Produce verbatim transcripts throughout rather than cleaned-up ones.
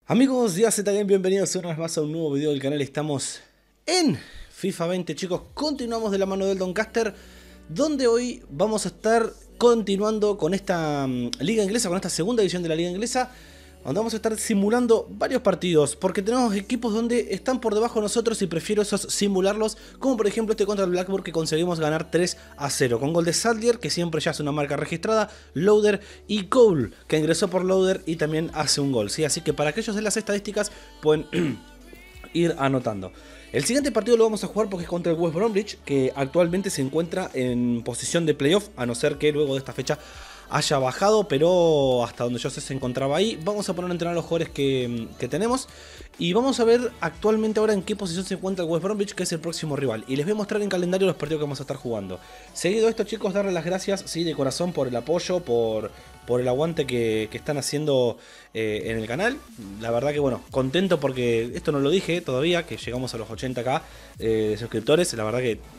Amigos de A Z Game, bienvenidos una vez más a un nuevo video del canal. Estamos en FIFA veinte, chicos. Continuamos de la mano del Doncaster, donde hoy vamos a estar continuando con esta um, liga inglesa, con esta segunda edición de la liga inglesa, donde vamos a estar simulando varios partidos, porque tenemos equipos donde están por debajo de nosotros y prefiero esos simularlos, como por ejemplo este contra el Blackburn, que conseguimos ganar tres a cero, con gol de Sadler, que siempre ya es una marca registrada, Loader y Cole, que ingresó por Loader y también hace un gol, ¿sí? Así que para aquellos de las estadísticas pueden ir anotando. El siguiente partido lo vamos a jugar porque es contra el West Bromwich, que actualmente se encuentra en posición de playoff, a no ser que luego de esta fecha haya bajado, pero hasta donde yo sé se encontraba ahí. Vamos a poner a entrenar a los jugadores que, que tenemos y vamos a ver actualmente ahora en qué posición se encuentra el West Bromwich, que es el próximo rival, y les voy a mostrar en calendario los partidos que vamos a estar jugando. Seguido esto, chicos, darles las gracias, sí, de corazón, por el apoyo, por, por el aguante que, que están haciendo eh, en el canal. La verdad que bueno, contento porque esto no lo dije todavía, que llegamos a los ochenta k eh, de suscriptores. La verdad que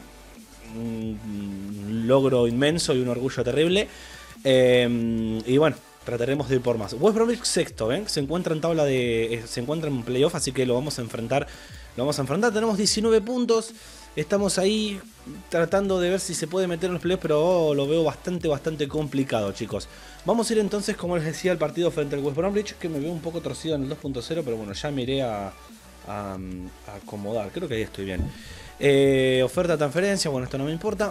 un logro inmenso y un orgullo terrible. Eh, y bueno, trataremos de ir por más. West Bromwich sexto, ¿ven? Se encuentra en tabla de. Eh, se encuentra en playoff, así que lo vamos a enfrentar. Lo vamos a enfrentar. Tenemos diecinueve puntos. Estamos ahí tratando de ver si se puede meter en los playoffs, pero oh, lo veo bastante, bastante complicado, chicos. Vamos a ir entonces, como les decía, al partido frente al West Bromwich, que me veo un poco torcido en el dos punto cero, pero bueno, ya me iré a, a, a acomodar. Creo que ahí estoy bien. Eh, oferta de transferencia, bueno, esto no me importa.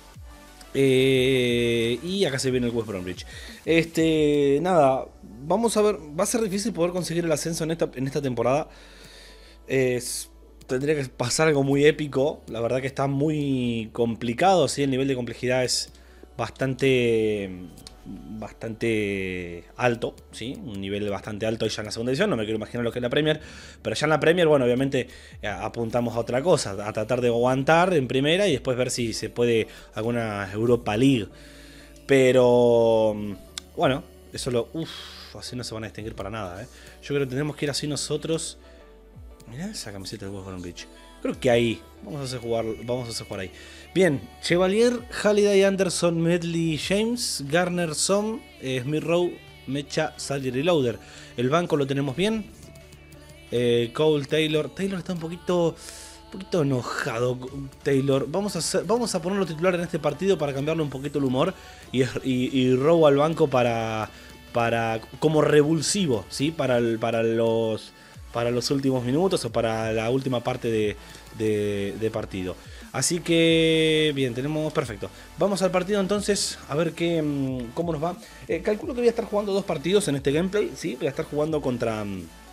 Eh, y acá se viene el West Bromwich. Este, nada, vamos a ver. Va a ser difícil poder conseguir el ascenso en esta, en esta temporada. Es, tendría que pasar algo muy épico. La verdad que está muy complicado, ¿sí? El nivel de complejidad es bastante Bastante alto, ¿sí? Un nivel bastante alto ya en la segunda edición. No me quiero imaginar lo que es la Premier, pero ya en la Premier, bueno, obviamente apuntamos a otra cosa, a tratar de aguantar en primera y después ver si se puede alguna Europa League. Pero bueno, eso lo... Uff, así no se van a distinguir para nada, ¿eh? Yo creo que tenemos que ir así nosotros. Mirá esa camiseta del West Bromwich. Creo que ahí vamos a hacer jugar, vamos a hacer jugar ahí. Bien, Chevalier, Halliday, Anderson, Medley, James, Garner, Son, eh, Smith Rowe, Mecha, Sadler y Loader. El banco lo tenemos bien. Eh, Cole, Taylor. Taylor está un poquito, un poquito enojado. Taylor. Vamos a, hacer, vamos a ponerlo titular en este partido para cambiarle un poquito el humor. Y, y, y Rowe al banco para, para como revulsivo, ¿sí? Para, el, para los... para los últimos minutos o para la última parte de, de, de partido. Así que bien, tenemos perfecto. Vamos al partido entonces, a ver qué, cómo nos va. Eh, calculo que voy a estar jugando dos partidos en este gameplay. Sí, voy a estar jugando contra...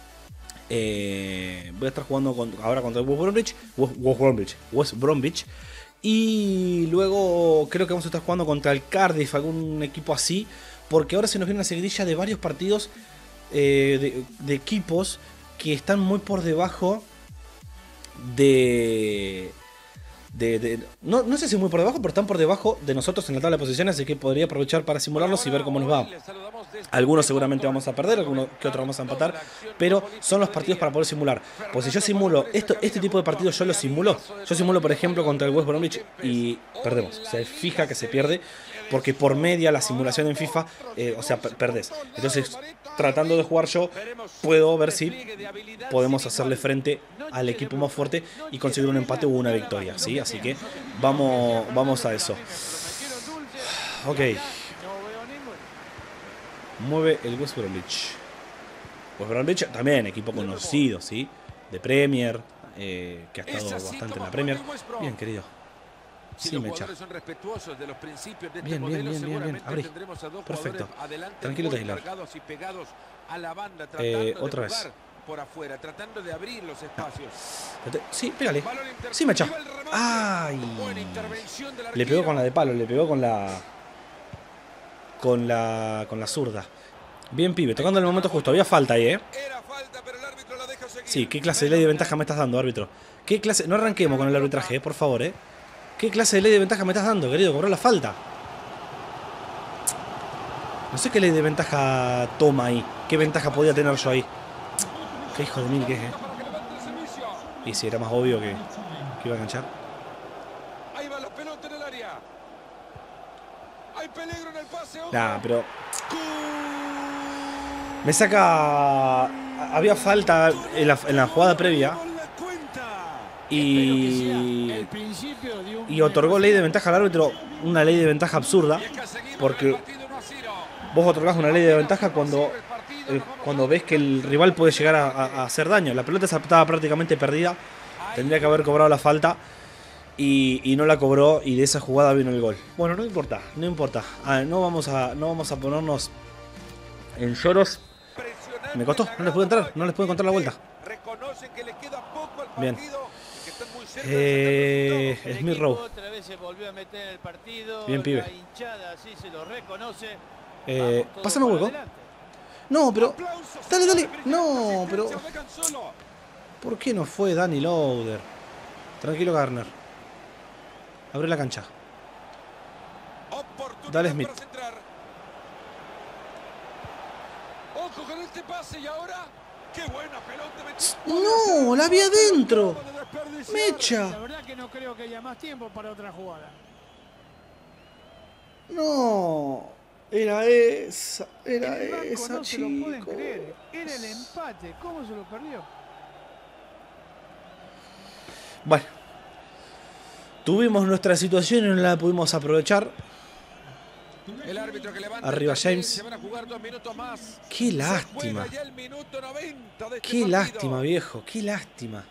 Eh, voy a estar jugando con, ahora contra West Bromwich, West, West Bromwich, West Bromwich. Y luego creo que vamos a estar jugando contra el Cardiff, algún equipo así. Porque ahora se nos viene una seguidilla de varios partidos eh, de, de equipos que están muy por debajo de... de, de no, no sé si muy por debajo, pero están por debajo de nosotros en la tabla de posiciones, así que podría aprovechar para simularlos y ver cómo nos va. Algunos seguramente vamos a perder, algunos que otros vamos a empatar, pero son los partidos para poder simular. Pues si yo simulo, esto, este tipo de partidos yo los simulo. Yo simulo, por ejemplo, contra el West Bromwich y perdemos. Se fija que se pierde, porque por media la simulación en FIFA, eh, o sea, per perdés. Entonces, tratando de jugar yo, puedo ver si podemos hacerle frente al equipo más fuerte y conseguir un empate o una victoria, ¿sí? Así que vamos, vamos a eso. Ok. Mueve el West Bromwich. West Bromwich también, equipo conocido, ¿sí? De Premier, eh, que ha estado bastante en la Premier. Bien, querido. Sí, Mecha. Bien, bien, bien, bien, bien. Abrí. Perfecto. Tranquilo, Taylor. Eh, otra vez. Por afuera, tratando de abrir los espacios. Sí, pégale. Sí, Mecha. ¡Ay! Le pegó con la de palo, le pegó con la... Con la... Con la zurda. Bien, pibe, tocando en el momento justo. Había falta ahí, ¿eh? Sí, ¿qué clase de ley de ventaja me estás dando, árbitro? ¿Qué clase? No arranquemos con el arbitraje, ¿eh? Por favor, ¿eh? ¿Qué clase de ley de ventaja me estás dando, querido? Cobró la falta. No sé qué ley de ventaja toma ahí. ¿Qué ventaja podía tener yo ahí? Qué hijo de mil que es, ¿eh? Y si era más obvio que, que iba a enganchar. Ahí va la pelota en el área. Hay peligro en el pase. Nah, pero... Me saca había falta en la, en la jugada previa y, y otorgó ley de ventaja al árbitro, una ley de ventaja absurda, porque vos otorgás una ley de ventaja cuando, eh, cuando ves que el rival puede llegar a, a, a hacer daño. La pelota estaba prácticamente perdida, tendría que haber cobrado la falta y, y no la cobró, y de esa jugada vino el gol. Bueno, no importa, no importa. Ah, no, vamos a, no vamos a ponernos en lloros. Me costó, no les puedo entrar, no les puedo encontrar la vuelta. Bien. Eh, Smith Rowe. Bien, pibe. Eh, pásame un hueco. No, pero. Dale, dale. No, pero. ¿Por qué no fue Danny Loader? Tranquilo, Garner. Abre la cancha. Dale, Smith. Ojo con este pase y ahora. ¡Qué buena pelota! No, la vi adentro. Mecha. La verdad que no creo que haya más tiempo para otra jugada. No. Era esa. Era El banco esa, no chico. se lo pueden creer. Era el empate. ¿Cómo se lo perdió? Bueno. Tuvimos nuestra situación y no la pudimos aprovechar. El árbitro que levanta Arriba el cartel, James. se van a jugar dos minutos más. Qué lástima. Se juega ya el minuto noventa de este Qué partido. lástima, viejo. Qué lástima.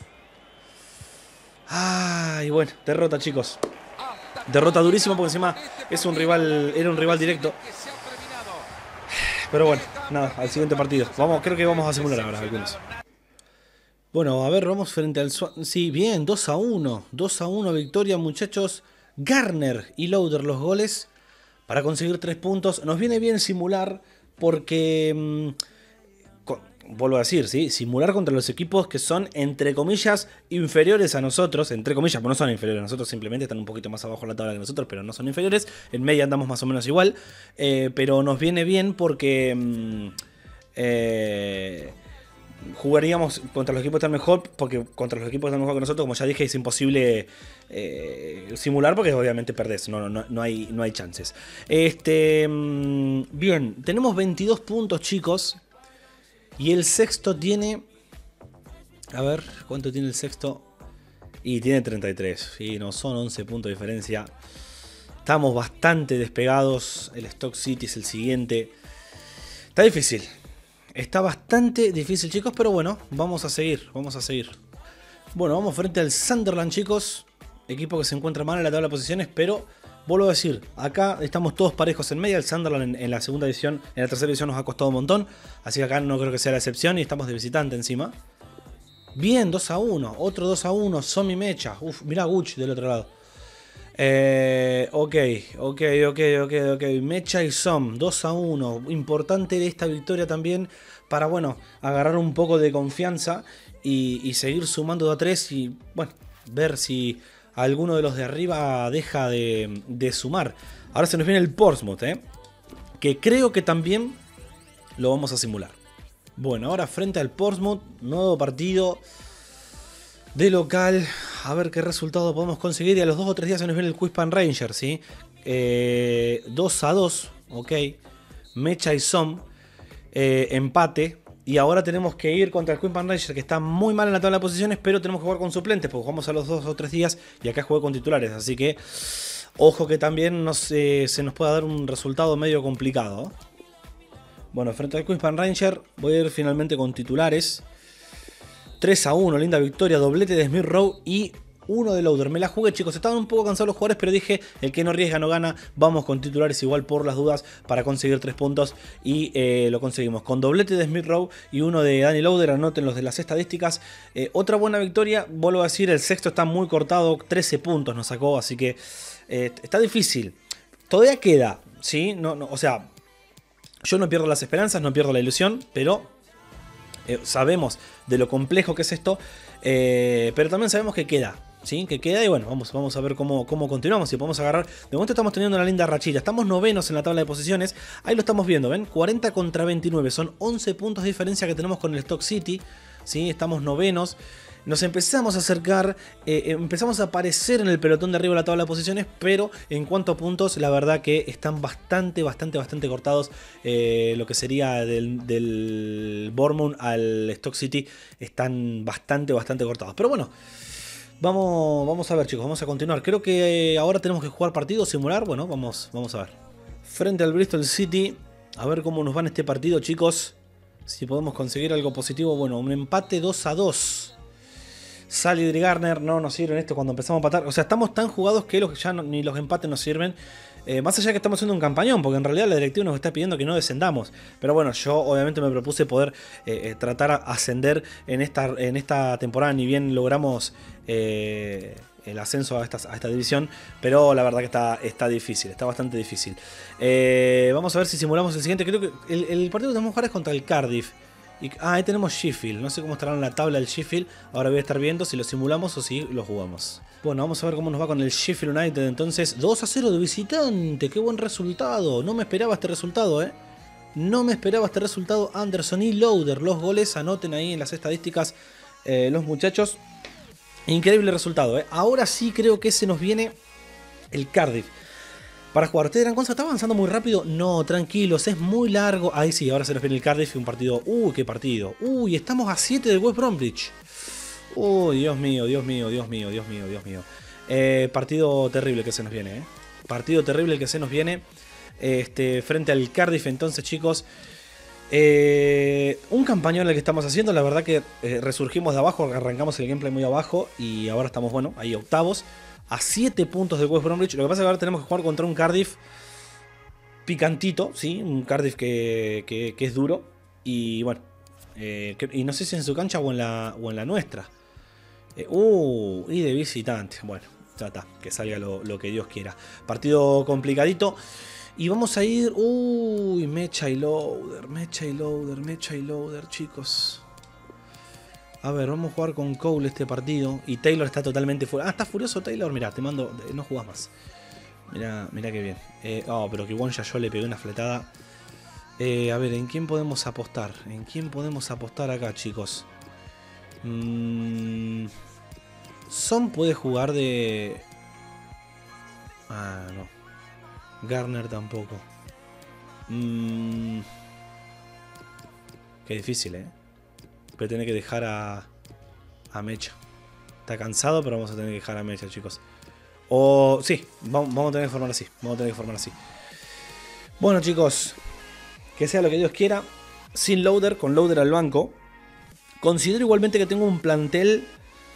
Ay, bueno, derrota, chicos. Derrota durísima porque encima es un rival, era un rival directo. Pero bueno, nada, al siguiente partido. Vamos, creo que vamos a simular ahora algunos. Bueno, a ver, vamos frente al Swan. Sí, bien, dos a uno. dos a uno victoria, muchachos. Garner y Loader los goles para conseguir tres puntos. Nos viene bien simular porque, mmm, con, vuelvo a decir, ¿sí? Simular contra los equipos que son, entre comillas, inferiores a nosotros. Entre comillas, pues no son inferiores a nosotros, simplemente están un poquito más abajo en la tabla que nosotros, pero no son inferiores. En media andamos más o menos igual. Eh, pero nos viene bien porque... Mmm, eh, jugaríamos contra los equipos que están mejor, porque contra los equipos que están mejor que nosotros, como ya dije, es imposible eh, simular porque obviamente perdés, no, no, no, hay, no hay chances. Este, bien, tenemos veintidós puntos, chicos, y el sexto tiene, a ver, ¿cuánto tiene el sexto? Y tiene treinta y tres, y no son once puntos de diferencia. Estamos bastante despegados, el Stoke City es el siguiente. Está difícil. Está bastante difícil, chicos, pero bueno, vamos a seguir, vamos a seguir. Bueno, vamos frente al Sunderland, chicos. Equipo que se encuentra mal en la tabla de posiciones, pero vuelvo a decir, acá estamos todos parejos en media. El Sunderland en, en la segunda división, en la tercera división nos ha costado un montón, así que acá no creo que sea la excepción y estamos de visitante encima. Bien, dos a uno, otro dos a uno, Somi Mecha. Uf, mirá Gucci del otro lado. Eh, ok, ok, ok, ok, ok. Mecha y Som, dos a uno. Importante esta victoria también para, bueno, agarrar un poco de confianza y, y seguir sumando de a tres y, bueno, ver si alguno de los de arriba deja de, de sumar. Ahora se nos viene el Portsmouth, ¿eh? Que creo que también lo vamos a simular. Bueno, ahora frente al Portsmouth, nuevo partido de local, a ver qué resultado podemos conseguir. Y a los dos o tres días se nos viene el Queensland Rangers, ¿sí? Eh, dos a dos, ok. Mecha y Som, eh, empate. Y ahora tenemos que ir contra el Queensland Rangers, que está muy mal en la tabla de posiciones, pero tenemos que jugar con suplentes, porque jugamos a los dos o tres días y acá jugué con titulares. Así que, ojo que también nos, eh, se nos pueda dar un resultado medio complicado. Bueno, frente al Queensland Rangers voy a ir finalmente con titulares. tres a uno, linda victoria, doblete de Smith Rowe y uno de Loader. Me la jugué, chicos, estaban un poco cansados los jugadores, pero dije, el que no arriesga no gana. Vamos con titulares igual por las dudas para conseguir tres puntos y eh, lo conseguimos. Con doblete de Smith Rowe y uno de Danny Loader, anoten los de las estadísticas. Eh, otra buena victoria, vuelvo a decir, el sexto está muy cortado, trece puntos nos sacó, así que eh, está difícil. Todavía queda, ¿sí? No, no, o sea, yo no pierdo las esperanzas, no pierdo la ilusión, pero... Eh, sabemos de lo complejo que es esto, eh, pero también sabemos que queda, ¿sí? Que queda y bueno, vamos, vamos a ver cómo, cómo continuamos, si podemos agarrar. De momento estamos teniendo una linda rachilla, estamos novenos en la tabla de posiciones, ahí lo estamos viendo, ¿ven? cuarenta contra veintinueve, son once puntos de diferencia que tenemos con el Stoke City, ¿sí? Estamos novenos, nos empezamos a acercar, eh, empezamos a aparecer en el pelotón de arriba de la tabla de posiciones, pero en cuanto a puntos, la verdad que están bastante, bastante, bastante cortados. Eh, lo que sería del, del Bournemouth al Stoke City están bastante, bastante cortados. Pero bueno, vamos, vamos a ver, chicos, vamos a continuar. Creo que ahora tenemos que jugar partido, simular. Bueno, vamos, vamos a ver. Frente al Bristol City, a ver cómo nos va en este partido, chicos. Si podemos conseguir algo positivo. Bueno, un empate dos a dos. Salid y Garner no nos sirven esto cuando empezamos a empatar. O sea, estamos tan jugados que los, ya no, ni los empates nos sirven. Eh, más allá de que estamos haciendo un campañón, porque en realidad la directiva nos está pidiendo que no descendamos. Pero bueno, yo obviamente me propuse poder eh, tratar a ascender en esta, en esta temporada. Ni bien logramos eh, el ascenso a esta, a esta división. Pero la verdad que está, está difícil, está bastante difícil. Eh, vamos a ver si simulamos el siguiente. Creo que el, el partido que tenemos que jugar es contra el Cardiff. Y, ah, ahí tenemos Sheffield. No sé cómo estará en la tabla el Sheffield. Ahora voy a estar viendo si lo simulamos o si lo jugamos. Bueno, vamos a ver cómo nos va con el Sheffield United. Entonces, dos a cero de visitante. Qué buen resultado. No me esperaba este resultado, ¿eh? No me esperaba este resultado. Anderson y Loader. Los goles, anoten ahí en las estadísticas eh, los muchachos. Increíble resultado, ¿eh? Ahora sí creo que se nos viene el Cardiff para jugar. ¿Ustedes dirán, Gonza, está avanzando muy rápido? No, tranquilos, es muy largo. Ahí sí, ahora se nos viene el Cardiff y un partido. Uy, qué partido. Uy, estamos a siete del West Bromwich. Uy, Dios mío, Dios mío, Dios mío, Dios mío, Dios mío. Eh, partido terrible que se nos viene, ¿eh? Partido terrible el que se nos viene. Este, frente al Cardiff, entonces, chicos. Eh, un campañón el que estamos haciendo. La verdad que eh, resurgimos de abajo, arrancamos el gameplay muy abajo y ahora estamos, bueno, ahí octavos. A siete puntos del West Bromwich. Lo que pasa es que ahora tenemos que jugar contra un Cardiff picantito, ¿sí? Un Cardiff que, que, que es duro. Y bueno, eh, que, y no sé si en su cancha o en la, o en la nuestra. Eh, uh, y de visitante. Bueno, ya está, que salga lo, lo que Dios quiera. Partido complicadito. Y vamos a ir... Uy, Mecha y Loader, Mecha y Loader, Mecha y Loader, chicos. A ver, vamos a jugar con Cole este partido. Y Taylor está totalmente furioso. Ah, ¿está furioso Taylor? Mirá, te mando... No jugás más. Mirá, mirá qué bien. Eh, oh, pero que igual ya yo le pegué una fletada. Eh, a ver, ¿en quién podemos apostar? ¿En quién podemos apostar acá, chicos? Mm, Son puede jugar de... Ah, no. Garner tampoco. Mm, Qué difícil, ¿eh? Pero tiene que dejar a, a Mecha. Está cansado, pero vamos a tener que dejar a Mecha, chicos. O sí, vamos, vamos a tener que formar así. Vamos a tener que formar así. Bueno, chicos, que sea lo que Dios quiera. Sin Loader, con Loader al banco. Considero igualmente que tengo un plantel.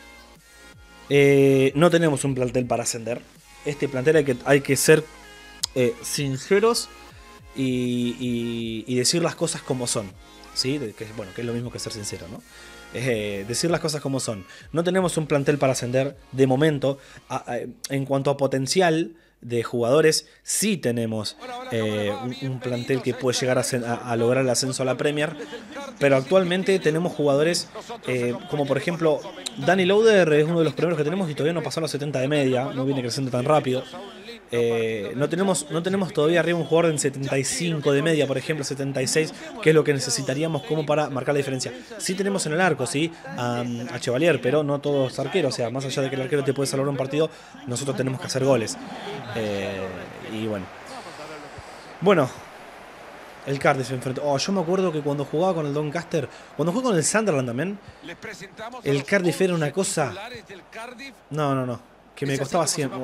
Eh, no tenemos un plantel para ascender. Este plantel hay que, hay que ser eh, sinceros y, y, y decir las cosas como son. ¿Sí? Que, bueno, que es lo mismo que ser sincero, ¿no? Eh, decir las cosas como son. No tenemos un plantel para ascender de momento. A, a, en cuanto a potencial de jugadores, sí tenemos eh, un, un plantel que puede llegar a, a, a lograr el ascenso a la Premier. Pero actualmente tenemos jugadores eh, como por ejemplo Danny Loader es uno de los primeros que tenemos y todavía no pasó a los setenta de media. No viene creciendo tan rápido. Eh, no, tenemos, no tenemos todavía arriba un jugador en setenta y cinco de media, por ejemplo, setenta y seis, que es lo que necesitaríamos como para marcar la diferencia. Sí tenemos en el arco, sí, a, a Chevalier, pero no todos arqueros. O sea, más allá de que el arquero te puede salvar un partido, nosotros tenemos que hacer goles. Eh, y bueno. Bueno, el Cardiff enfrentó. Oh, yo me acuerdo que cuando jugaba con el Doncaster, cuando jugué con el Sunderland también, el Cardiff era una cosa. No, no, no. Que me costaba siempre.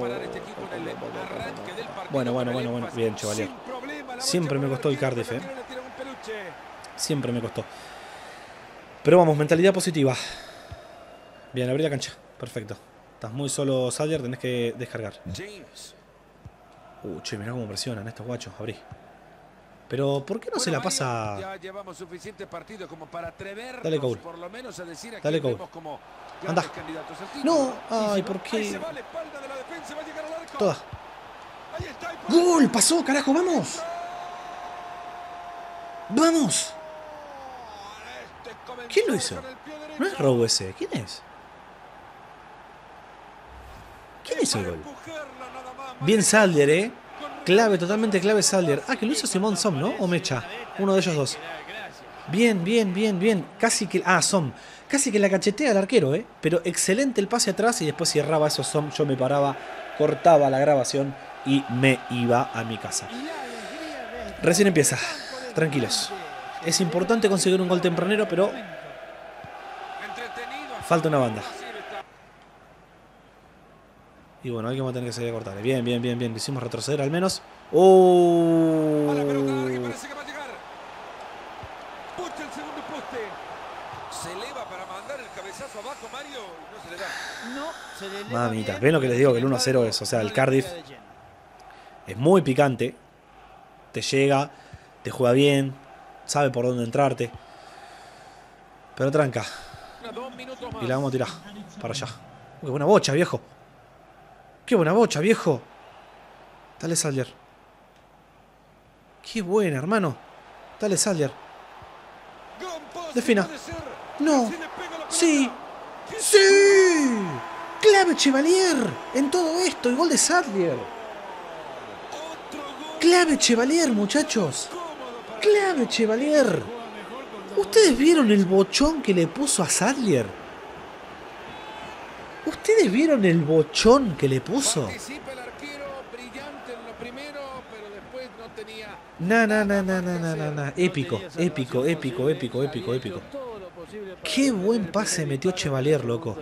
Bueno, bueno, bueno, bueno. Bien, Chevalier. Siempre me costó el Cardiff, eh. Siempre me costó. Pero vamos, mentalidad positiva. Bien, abrí la cancha. Perfecto. Estás muy solo, Salyer. Tenés que descargar. Uh, che, mirá cómo presionan estos guachos. Abrí. Pero, ¿por qué no bueno, se la pasa? Ya llevamos suficientes partidos como para atrevernos, dale, Cole. Por lo menos a decir Dale, Cole. Como anda. No, ay, ¿por qué? Toda. ¡Gol! ¡Pasó, carajo! ¡Vamos! ¡Vamos! ¿Quién lo hizo? No es Rowe ese. ¿Quién es? ¿Quién hizo el gol? Bien Salder, ¿eh? Clave, totalmente clave Salder. Ah, que lo hizo Simón Som, ¿no? O Mecha. Uno de ellos dos. Bien, bien, bien, bien. Casi que... Ah, Som. Casi que la cachetea al arquero, ¿eh? Pero excelente el pase atrás y después si erraba eso Som, yo me paraba, cortaba la grabación y me iba a mi casa. Recién empieza. Tranquilos. Es importante conseguir un gol tempranero, pero falta una banda. Y bueno, alguien va a tener que salir a cortar. Bien, bien, bien, bien. Lo hicimos retroceder al menos. ¡Oh! A la pelota larga, parece que va a llegar. Pucha el segundo poste. Se eleva para mandar el cabezazo abajo, Mario. No se le da. No, se le eleva Mamita, bien, ven lo que les digo, que el sin uno a cero embargo, es. O sea, no el le Cardiff pega de lleno. es muy picante. Te llega, te juega bien, sabe por dónde entrarte. Pero tranca. Dos minutos más. Y la vamos a tirar para allá. Uy, qué buena bocha, viejo. Qué buena bocha, viejo. Dale, Sadler. Qué buena, hermano. Dale, Sadler. Gran pase, Defina. puede ser. No. Casi le pega la pelota. Sí. ¡Sí! ¡Clave Chevalier! En todo esto, el gol de Sadler. Otro gol ¡Clave Chevalier, muchachos! cómodo para ¡Clave Chevalier! ¿Ustedes vieron el bochón que le puso a Sadler? ¿Ustedes vieron el bochón que le puso? Participa el arquero, brillante en lo primero, pero después no tenía. Na, na, na, na, na, na, na, na. Épico, épico, épico, épico, épico, épico. Qué buen pase metió Chevalier, loco.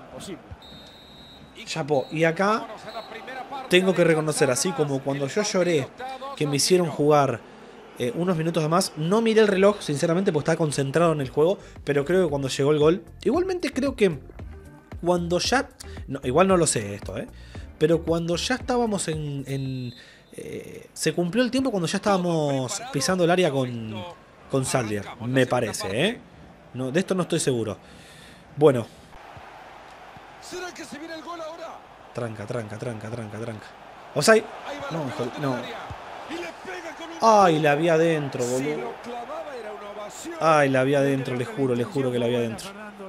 Chapó. Y acá tengo que reconocer, así como cuando yo lloré que me hicieron jugar eh, unos minutos de más, no miré el reloj, sinceramente, porque estaba concentrado en el juego, pero creo que cuando llegó el gol, igualmente creo que cuando ya, no, igual no lo sé esto, eh, pero cuando ya estábamos en, en eh, se cumplió el tiempo cuando ya estábamos pisando el área con, con Sadler, me parece, eh. No, de esto no estoy seguro. Bueno. ¿Será que se viene el gol ahora? Tranca, tranca, tranca, tranca, tranca. Offside. No, hijo, no. Y le pega con un... Ay, la vi adentro, Si boludo. lo clavaba era una ovación. Ay, la vi adentro, le juro, le juro que la vi adentro.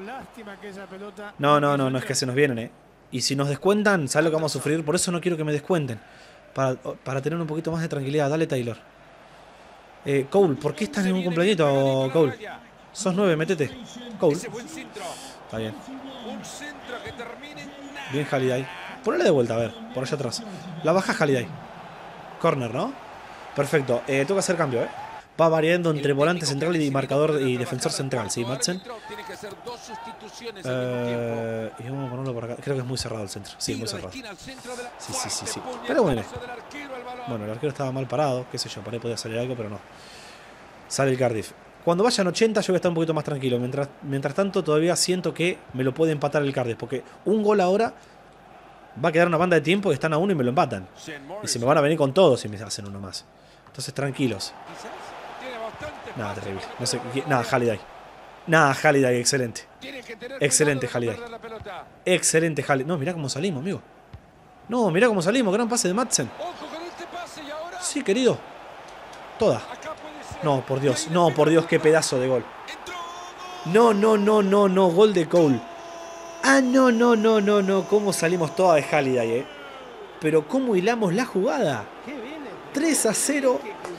No, no, no, no es que se nos vienen, eh. Y si nos descuentan, ¿sabes lo que vamos a sufrir? Por eso no quiero que me descuenten. Para, para tener un poquito más de tranquilidad. Dale, Taylor. Eh, Cole, ¿por qué estás en un cumpleañito, Cole? Sos nueve, metete. Cole. Ese buen centro. Está bien. Un centro que termine en nada. Bien, Haliday. Ponele de vuelta, a ver, por allá atrás. La baja Haliday. Corner, ¿no? Perfecto. Eh, tengo que hacer cambio, ¿eh? Va variando entre volante central y marcador y defensor central, ¿sí, Madsen? Tiene que ser dos sustituciones al mismo tiempo. Eh, y vamos a ponerlo por acá. Creo que es muy cerrado el centro. Sí, muy Tiro de cerrado. esquina al centro de la- Sí, sí, sí, sí. Fuerte Pero bueno. puñetazo del arquero al balón. Bueno, el arquero estaba mal parado, qué sé yo, por ahí podía salir algo, pero no. Sale el Cardiff. Cuando vayan ochenta yo voy a estar un poquito más tranquilo. Mientras, mientras tanto todavía siento que me lo puede empatar el Cardiff. Porque un gol ahora va a quedar una banda de tiempo que están a uno y me lo empatan. Y se me van a venir con todos si me hacen uno más. Entonces tranquilos. Quizás tiene bastante Nada, espacio terrible. para No sé, poder nada, correr. Haliday. Nada, Haliday, excelente. Tiene que tener Excelente, cuidado de no Haliday. perder la pelota. Excelente, Haliday. No, mirá cómo salimos, amigo. No, mirá cómo salimos. Gran pase de Madsen. Ojo con este pase y ahora. Sí, querido. Toda. Acá puede ser. No, por Dios. Y ahí le No, pega por Dios, la qué pelota. pedazo de gol. Entró. No, no, no, no, no. Gol de Cole. Ah, no, no, no, no, no. Cómo salimos toda de Haliday, eh. Pero cómo hilamos la jugada. tres a cero.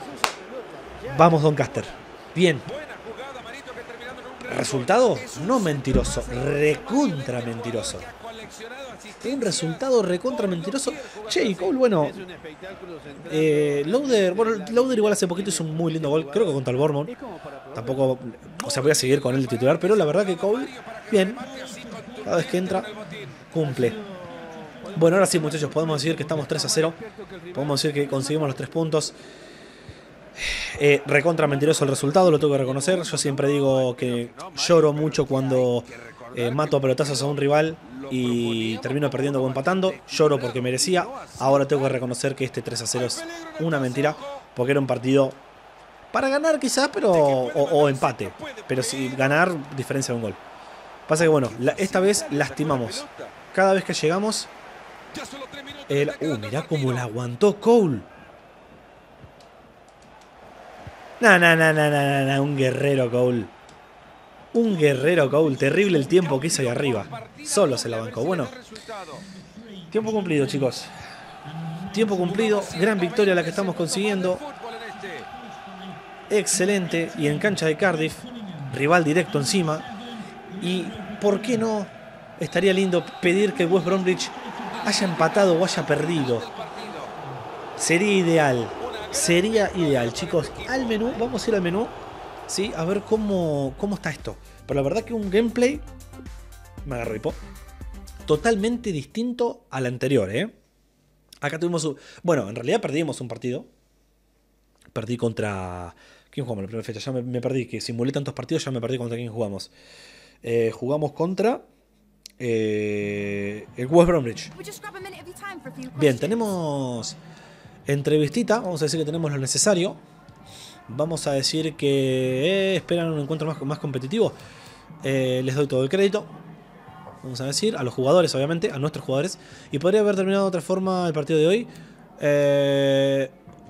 Vamos, Doncaster. Bien. Buena jugada, Marito, que terminando en un gran ¿Resultado? gol. Es un No centro mentiroso. pase Recontra increíble, mentiroso. que ha coleccionado asistencias Un resultado recontra por mentiroso. doquier, jugando Che, y así. Cole, bueno. Eh, Lauder, bueno, Lauder igual hace poquito hizo un muy lindo gol. Creo que contra el Bournemouth. Tampoco, o sea, voy a seguir con él de titular. Pero la verdad que Cole, bien. Cada vez que entra, cumple. Bueno, ahora sí, muchachos, podemos decir que estamos tres a cero. Podemos decir que conseguimos los tres puntos. Eh, recontra mentiroso el resultado, lo tengo que reconocer. Yo siempre digo que lloro mucho cuando eh, mato a pelotazos a un rival y termino perdiendo o empatando. Lloro porque merecía. Ahora tengo que reconocer que este tres a cero es una mentira, porque era un partido para ganar quizás, pero o, o empate. Pero si ganar, diferencia de un gol. Pasa que bueno, la, esta vez lastimamos. Cada vez que llegamos... Ya solo tres minutos El, está quedando uh, el mirá partido. cómo la aguantó Cole. No, no, no, no, no, no, un guerrero Cole. Un guerrero Cole. Terrible el tiempo que hizo ahí arriba. Solo se la bancó. Bueno, tiempo cumplido, chicos. Tiempo cumplido. Gran victoria la que estamos consiguiendo. excelente. Y en cancha de Cardiff, rival directo encima. Y, ¿por qué no? Estaría lindo pedir que West Bromwich haya empatado o haya perdido. Sería ideal. Sería ideal, chicos. Al menú, vamos a ir al menú. ¿Sí? A ver cómo, cómo está esto. Pero la verdad que un gameplay... Me agarró hipo. Totalmente distinto al anterior, ¿eh? Acá tuvimos... Un... Bueno, en realidad perdimos un partido. Perdí contra... ¿Quién jugamos la primera fecha? Ya me, me perdí. Que simulé tantos partidos, ya me perdí contra quién jugamos. Eh, jugamos contra... Eh, el West Bromwich. Bien, tenemos... entrevistita. Vamos a decir que tenemos lo necesario. Vamos a decir que... Eh, esperan un encuentro más, más competitivo. Eh, les doy todo el crédito. Vamos a decir, a los jugadores, obviamente, a nuestros jugadores. Y podría haber terminado de otra forma el partido de hoy. Eh,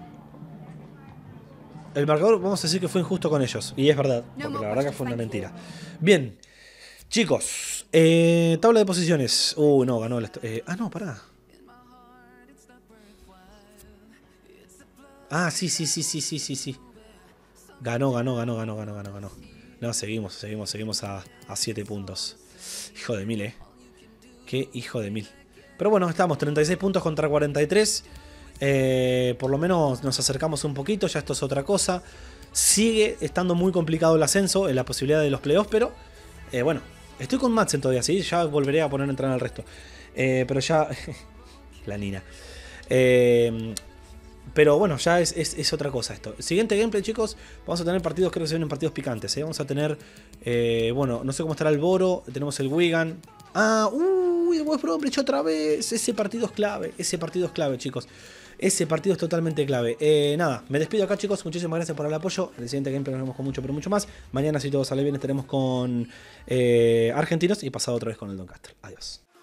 el marcador, vamos a decir que fue injusto con ellos. Y es verdad, porque la verdad que fue una mentira. Bien, chicos, eh, tabla de posiciones. Uh, no, ganó el... Eh, ah, no, pará. Ah, sí, sí, sí, sí, sí, sí, sí. Ganó, ganó, ganó, ganó, ganó, ganó, ganó. No, seguimos, seguimos, seguimos a siete puntos. Hijo de mil, eh. Qué hijo de mil. Pero bueno, estamos treinta y seis puntos contra cuarenta y tres. Eh, por lo menos nos acercamos un poquito. Ya esto es otra cosa. Sigue estando muy complicado el ascenso, en la posibilidad de los playoffs. Pero eh, bueno, estoy con Madsen todavía, ¿sí? Ya volveré a poner a entrar al resto. Eh, pero ya... la Nina. Eh... Pero bueno, ya es, es, es otra cosa esto. Siguiente gameplay, chicos. Vamos a tener partidos, creo que se vienen partidos picantes. ¿eh? Vamos a tener, eh, bueno, no sé cómo estará el Boro. Tenemos el Wigan. Ah, uy, el West Bromwich otra vez. Ese partido es clave. Ese partido es clave, chicos. Ese partido es totalmente clave. Eh, nada, me despido acá, chicos. Muchísimas gracias por el apoyo. En el siguiente gameplay nos vemos con mucho, pero mucho más. Mañana, si todo sale bien, estaremos con eh, argentinos y pasado otra vez con el Doncaster. Adiós.